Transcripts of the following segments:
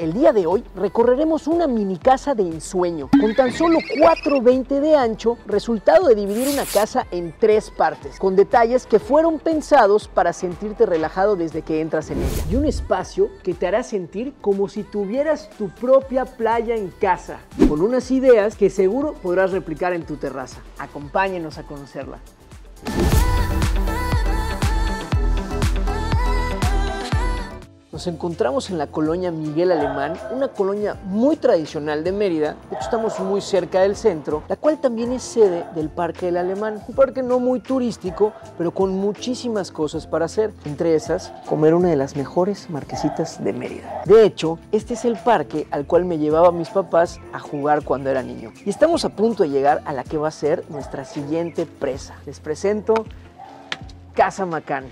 El día de hoy recorreremos una mini casa de ensueño con tan solo 4.20 de ancho, resultado de dividir una casa en 3 partes, con detalles que fueron pensados para sentirte relajado desde que entras en ella. Y un espacio que te hará sentir como si tuvieras tu propia playa en casa, con unas ideas que seguro podrás replicar en tu terraza. Acompáñenos a conocerla. Nos encontramos en la colonia Miguel Alemán, una colonia muy tradicional de Mérida. De hecho, estamos muy cerca del centro, la cual también es sede del Parque del Alemán. Un parque no muy turístico, pero con muchísimas cosas para hacer. Entre esas, comer una de las mejores marquesitas de Mérida. De hecho, este es el parque al cual me llevaba mis papás a jugar cuando era niño. Y estamos a punto de llegar a la que va a ser nuestra siguiente presa. Les presento Casa Macán.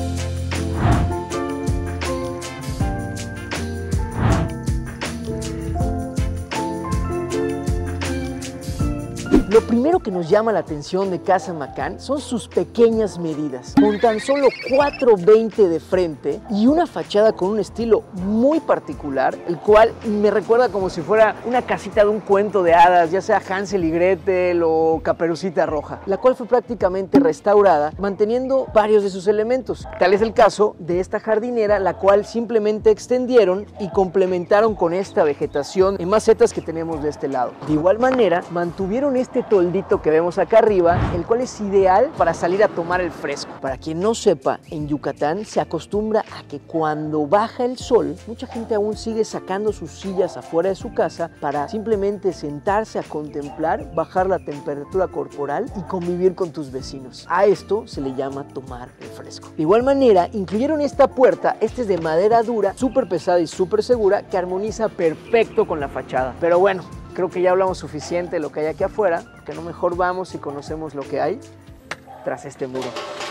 Lo primero que nos llama la atención de Casa Macán son sus pequeñas medidas, con tan solo 4.20 de frente y una fachada con un estilo muy particular, el cual me recuerda como si fuera una casita de un cuento de hadas, ya sea Hansel y Gretel o Caperucita Roja, la cual fue prácticamente restaurada, manteniendo varios de sus elementos. Tal es el caso de esta jardinera, la cual simplemente extendieron y complementaron con esta vegetación en macetas que tenemos de este lado. De igual manera, mantuvieron este toldito que vemos acá arriba, el cual es ideal para salir a tomar el fresco. Para quien no sepa, en Yucatán se acostumbra a que cuando baja el sol, mucha gente aún sigue sacando sus sillas afuera de su casa para simplemente sentarse a contemplar, bajar la temperatura corporal y convivir con tus vecinos. A esto se le llama tomar el fresco. De igual manera, incluyeron esta puerta, esta es de madera dura, súper pesada y súper segura, que armoniza perfecto con la fachada. Pero bueno, creo que ya hablamos suficiente de lo que hay aquí afuera, que no mejor vamos y conocemos lo que hay tras este muro.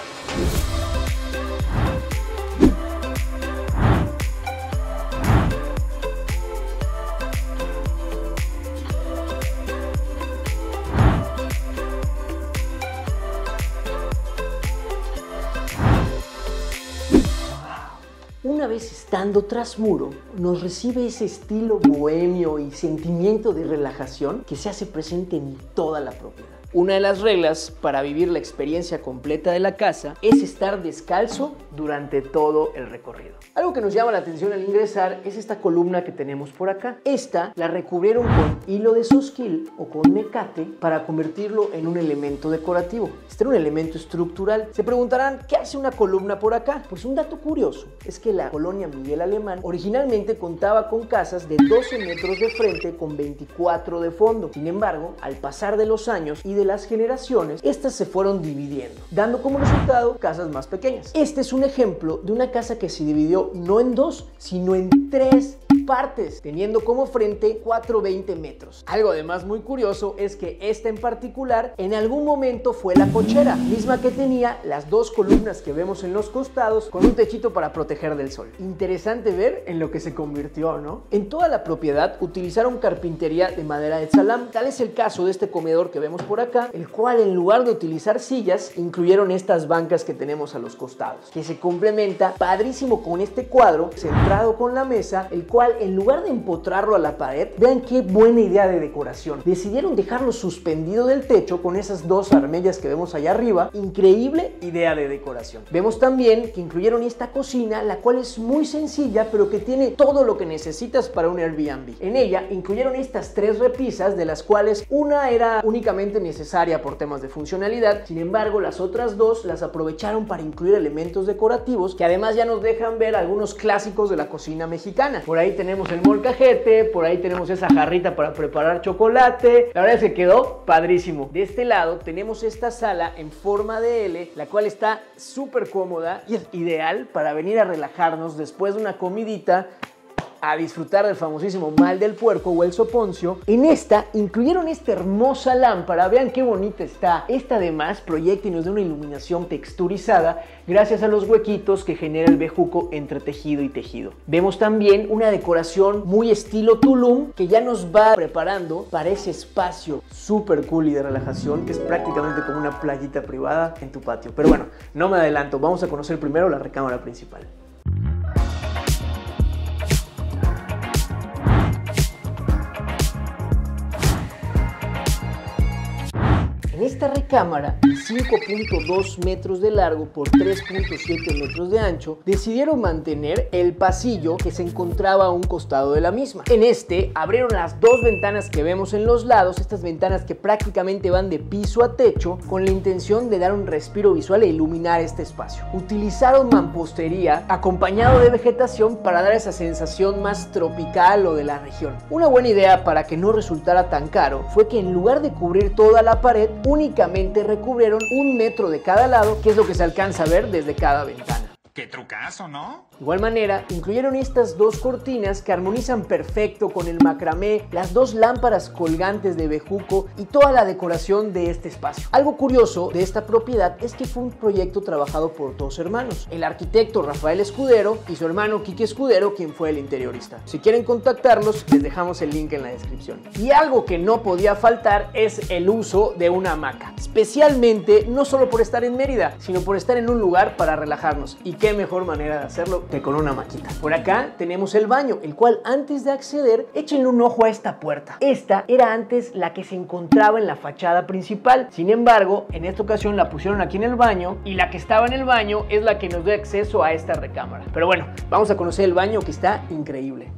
Una vez estando tras muro, nos recibe ese estilo bohemio y sentimiento de relajación que se hace presente en toda la propiedad. Una de las reglas para vivir la experiencia completa de la casa es estar descalzo durante todo el recorrido. Algo que nos llama la atención al ingresar es esta columna que tenemos por acá. Esta la recubrieron con hilo de sosquil o con mecate para convertirlo en un elemento decorativo. Este era un elemento estructural. Se preguntarán, ¿qué hace una columna por acá? Pues un dato curioso es que la colonia Miguel Alemán originalmente contaba con casas de 12 metros de frente con 24 de fondo. Sin embargo, al pasar de los años y de las generaciones, estas se fueron dividiendo, dando como resultado casas más pequeñas. Este es un ejemplo de una casa que se dividió no en 2, sino en 3 partes, teniendo como frente 4.20 metros. Algo además muy curioso es que esta en particular en algún momento fue la cochera, misma que tenía las 2 columnas que vemos en los costados con un techito para proteger del sol. Interesante ver en lo que se convirtió, ¿no? En toda la propiedad utilizaron carpintería de madera de salam. Tal es el caso de este comedor que vemos por acá, el cual en lugar de utilizar sillas, incluyeron estas bancas que tenemos a los costados, que se complementa padrísimo con este cuadro centrado con la mesa, el cual en lugar de empotrarlo a la pared, vean qué buena idea de decoración. Decidieron dejarlo suspendido del techo con esas 2 armellas que vemos allá arriba. Increíble idea de decoración. Vemos también que incluyeron esta cocina, la cual es muy sencilla, pero que tiene todo lo que necesitas para un Airbnb. En ella incluyeron estas 3 repisas, de las cuales una era únicamente necesaria por temas de funcionalidad. Sin embargo, las otras 2 las aprovecharon para incluir elementos decorativos que además ya nos dejan ver algunos clásicos de la cocina mexicana. Por ahí tenemos el molcajete, por ahí tenemos esa jarrita para preparar chocolate. La verdad es que quedó padrísimo. De este lado tenemos esta sala en forma de L, la cual está súper cómoda y es ideal para venir a relajarnos después de una comidita, a disfrutar del famosísimo mal del puerco o el soponcio. En esta incluyeron esta hermosa lámpara, vean qué bonita está. Esta además proyecta y nos da una iluminación texturizada gracias a los huequitos que genera el bejuco entre tejido y tejido. Vemos también una decoración muy estilo Tulum que ya nos va preparando para ese espacio súper cool y de relajación que es prácticamente como una playita privada en tu patio. Pero bueno, no me adelanto, vamos a conocer primero la recámara principal. En esta recámara, de 5.2 metros de largo por 3.7 metros de ancho, decidieron mantener el pasillo que se encontraba a un costado de la misma. En este, abrieron las dos ventanas que vemos en los lados, estas ventanas que prácticamente van de piso a techo, con la intención de dar un respiro visual e iluminar este espacio. Utilizaron mampostería acompañado de vegetación para dar esa sensación más tropical o de la región. Una buena idea para que no resultara tan caro fue que en lugar de cubrir toda la pared, únicamente recubrieron 1 metro de cada lado, que es lo que se alcanza a ver desde cada ventana. ¡Qué trucazo!, ¿no? De igual manera, incluyeron estas dos cortinas que armonizan perfecto con el macramé, las dos lámparas colgantes de bejuco y toda la decoración de este espacio. Algo curioso de esta propiedad es que fue un proyecto trabajado por dos hermanos, el arquitecto Rafael Escudero y su hermano Quique Escudero, quien fue el interiorista. Si quieren contactarlos, les dejamos el link en la descripción. Y algo que no podía faltar es el uso de una hamaca, especialmente no solo por estar en Mérida, sino por estar en un lugar para relajarnos. Y qué mejor manera de hacerlo que con una hamaquita. Por acá tenemos el baño, el cual antes de acceder, échenle un ojo a esta puerta. Esta era antes la que se encontraba en la fachada principal. Sin embargo, en esta ocasión la pusieron aquí en el baño y la que estaba en el baño es la que nos da acceso a esta recámara. Pero bueno, vamos a conocer el baño, que está increíble.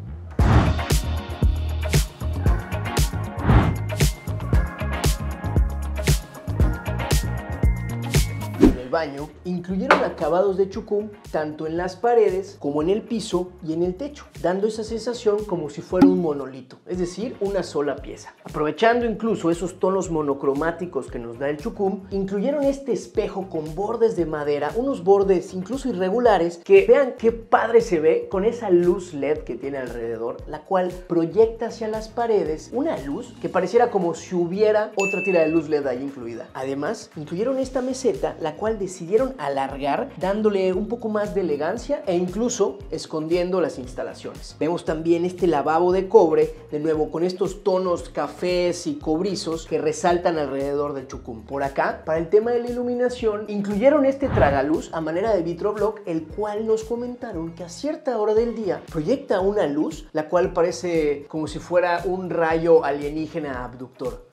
Baño incluyeron acabados de chucum tanto en las paredes como en el piso y en el techo, dando esa sensación como si fuera un monolito, es decir, una sola pieza. Aprovechando incluso esos tonos monocromáticos que nos da el chucum, incluyeron este espejo con bordes de madera, unos bordes incluso irregulares, que vean qué padre se ve con esa luz LED que tiene alrededor, la cual proyecta hacia las paredes una luz que pareciera como si hubiera otra tira de luz LED ahí incluida. Además, incluyeron esta meseta, la cual decidieron alargar, dándole un poco más de elegancia e incluso escondiendo las instalaciones. Vemos también este lavabo de cobre, de nuevo con estos tonos cafés y cobrizos que resaltan alrededor del chucum. Por acá, para el tema de la iluminación, incluyeron este tragaluz a manera de vitroblock, el cual nos comentaron que a cierta hora del día proyecta una luz, la cual parece como si fuera un rayo alienígena abductor.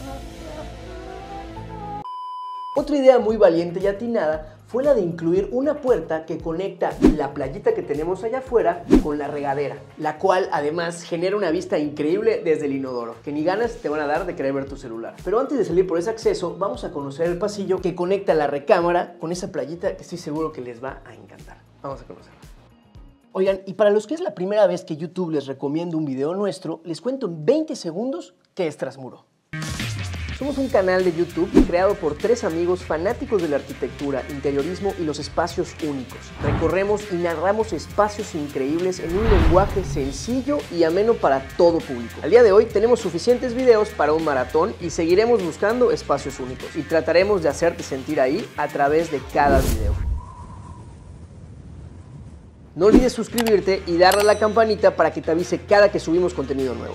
Otra idea muy valiente y atinada fue la de incluir una puerta que conecta la playita que tenemos allá afuera con la regadera, la cual además genera una vista increíble desde el inodoro, que ni ganas te van a dar de querer ver tu celular. Pero antes de salir por ese acceso, vamos a conocer el pasillo que conecta la recámara con esa playita que estoy seguro que les va a encantar. Vamos a conocerla. Oigan, y para los que es la primera vez que YouTube les recomienda un video nuestro, les cuento en 20 segundos qué es Trasmuro. Somos un canal de YouTube creado por 3 amigos fanáticos de la arquitectura, interiorismo y los espacios únicos. Recorremos y narramos espacios increíbles en un lenguaje sencillo y ameno para todo público. Al día de hoy tenemos suficientes videos para un maratón y seguiremos buscando espacios únicos y trataremos de hacerte sentir ahí a través de cada video. No olvides suscribirte y darle a la campanita para que te avise cada que subimos contenido nuevo.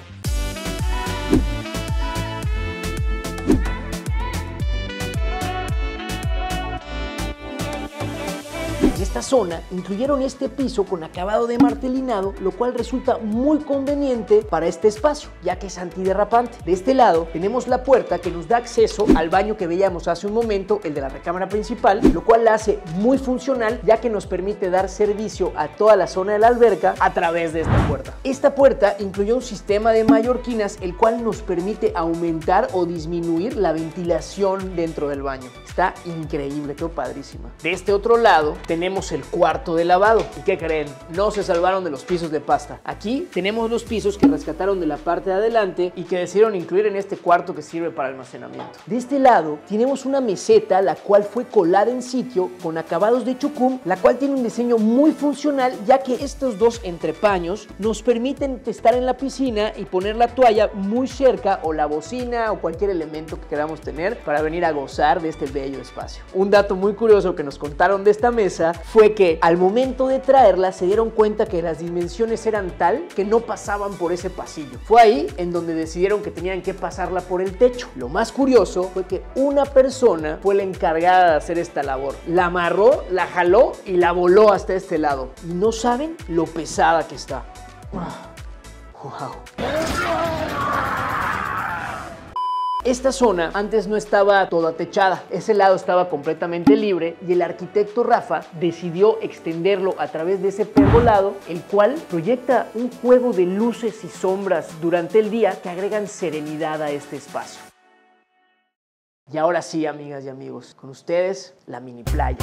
Esta zona incluyeron este piso con acabado de martelinado, lo cual resulta muy conveniente para este espacio, ya que es antiderrapante. De este lado tenemos la puerta que nos da acceso al baño que veíamos hace un momento, el de la recámara principal, lo cual la hace muy funcional, ya que nos permite dar servicio a toda la zona de la alberca a través de esta puerta. Esta puerta incluyó un sistema de mallorquinas, el cual nos permite aumentar o disminuir la ventilación dentro del baño. Está increíble, quedó padrísima. De este otro lado tenemos el cuarto de lavado. ¿Y qué creen? No se salvaron de los pisos de pasta. Aquí tenemos los pisos que rescataron de la parte de adelante y que decidieron incluir en este cuarto que sirve para almacenamiento. De este lado tenemos una meseta, la cual fue colada en sitio con acabados de chucum, la cual tiene un diseño muy funcional, ya que estos dos entrepaños nos permiten estar en la piscina y poner la toalla muy cerca, o la bocina o cualquier elemento que queramos tener para venir a gozar de este bello espacio. Un dato muy curioso que nos contaron de esta mesa fue que al momento de traerla se dieron cuenta que las dimensiones eran tal que no pasaban por ese pasillo. Fue ahí en donde decidieron que tenían que pasarla por el techo. Lo más curioso fue que una persona fue la encargada de hacer esta labor. La amarró, la jaló y la voló hasta este lado. Y no saben lo pesada que está. Wow. Esta zona antes no estaba toda techada, ese lado estaba completamente libre y el arquitecto Rafa decidió extenderlo a través de ese pergolado, el cual proyecta un juego de luces y sombras durante el día que agregan serenidad a este espacio. Y ahora sí, amigas y amigos, con ustedes la mini playa.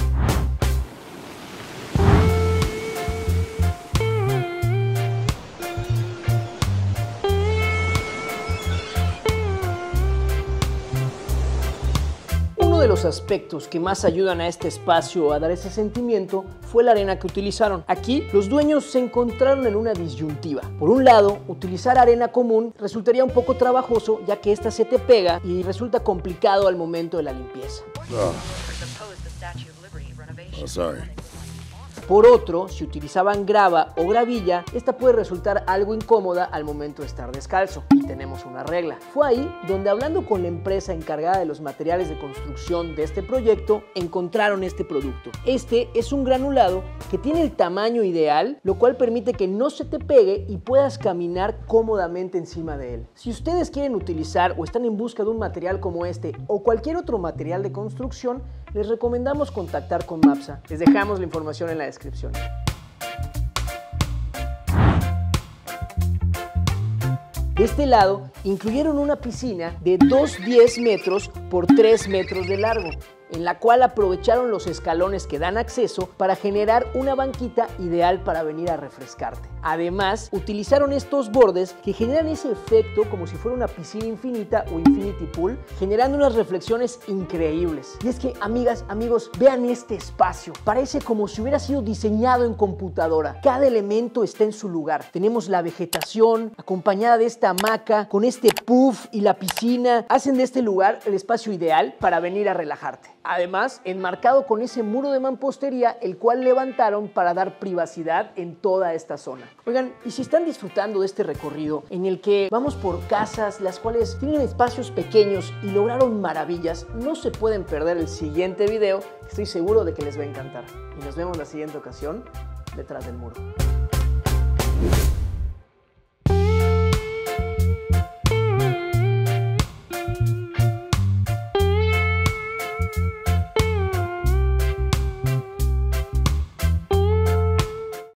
Uno de los aspectos que más ayudan a este espacio a dar ese sentimiento fue la arena que utilizaron. Aquí los dueños se encontraron en una disyuntiva. Por un lado, utilizar arena común resultaría un poco trabajoso, ya que esta se te pega y resulta complicado al momento de la limpieza. Sorry. Por otro, si utilizaban grava o gravilla, esta puede resultar algo incómoda al momento de estar descalzo. Y tenemos una regla. Fue ahí donde, hablando con la empresa encargada de los materiales de construcción de este proyecto, encontraron este producto. Este es un granulado que tiene el tamaño ideal, lo cual permite que no se te pegue y puedas caminar cómodamente encima de él. Si ustedes quieren utilizar o están en busca de un material como este o cualquier otro material de construcción, les recomendamos contactar con Mapsa. Les dejamos la información en la descripción. De este lado, incluyeron una piscina de 2,10 metros por 3 metros de largo, en la cual aprovecharon los escalones que dan acceso para generar una banquita ideal para venir a refrescarte. Además, utilizaron estos bordes que generan ese efecto como si fuera una piscina infinita o infinity pool, generando unas reflexiones increíbles. Y es que, amigas, amigos, vean este espacio. Parece como si hubiera sido diseñado en computadora. Cada elemento está en su lugar. Tenemos la vegetación acompañada de esta hamaca con este puff y la piscina. Hacen de este lugar el espacio ideal para venir a relajarte. Además, enmarcado con ese muro de mampostería, el cual levantaron para dar privacidad en toda esta zona. Oigan, y si están disfrutando de este recorrido en el que vamos por casas, las cuales tienen espacios pequeños y lograron maravillas, no se pueden perder el siguiente video. Estoy seguro de que les va a encantar. Y nos vemos la siguiente ocasión detrás del muro.